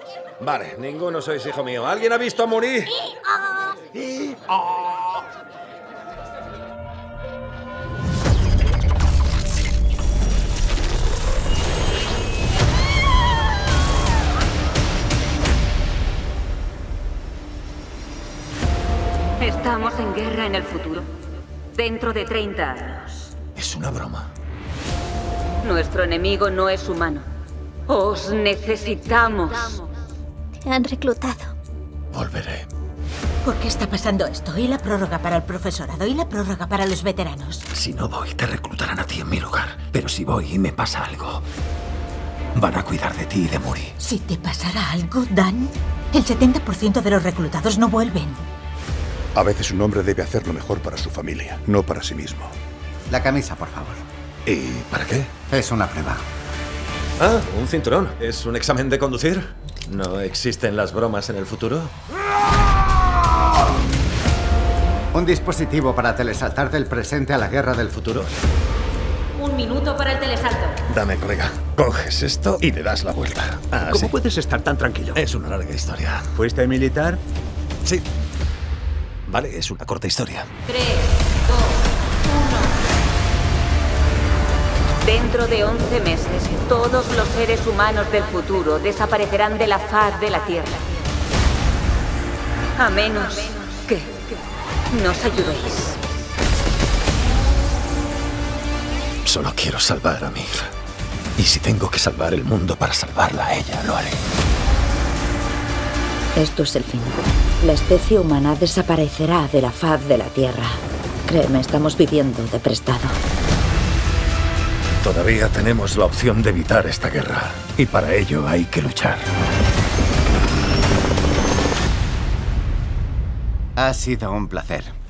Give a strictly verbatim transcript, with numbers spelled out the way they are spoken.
Vale, ninguno sois hijo mío. ¿Alguien ha visto a Muri? Y... ¡Oh! Estamos en guerra en el futuro. Dentro de treinta años. Es una broma. Nuestro enemigo no es humano. Os necesitamos. Te han reclutado. Volveré. ¿Por qué está pasando esto? ¿Y la prórroga para el profesorado? ¿Y la prórroga para los veteranos? Si no voy, te reclutarán a ti en mi lugar. Pero si voy y me pasa algo, van a cuidar de ti y de Muri. Si te pasara algo, Dan, el setenta por ciento de los reclutados no vuelven. A veces un hombre debe hacer lo mejor para su familia, no para sí mismo. La camisa, por favor. ¿Y para qué? Es una prueba. Ah, un cinturón. ¿Es un examen de conducir? ¿No existen las bromas en el futuro? Un dispositivo para telesaltar del presente a la guerra del futuro. Un minuto para el telesalto. Dame, colega. Coges esto y le das la vuelta. Ah, ¿Cómo sí. puedes estar tan tranquilo? Es una larga historia. ¿Fuiste militar? Sí. Vale, es una corta historia. Tres, dos, uno. Dentro de once meses, todos los seres humanos del futuro desaparecerán de la faz de la Tierra. A menos que nos ayudéis. Solo quiero salvar a mi hija. Y si tengo que salvar el mundo para salvarla a ella, lo haré. Esto es el fin. La especie humana desaparecerá de la faz de la Tierra. Créeme, estamos viviendo de prestado. Todavía tenemos la opción de evitar esta guerra. Y para ello hay que luchar. Ha sido un placer.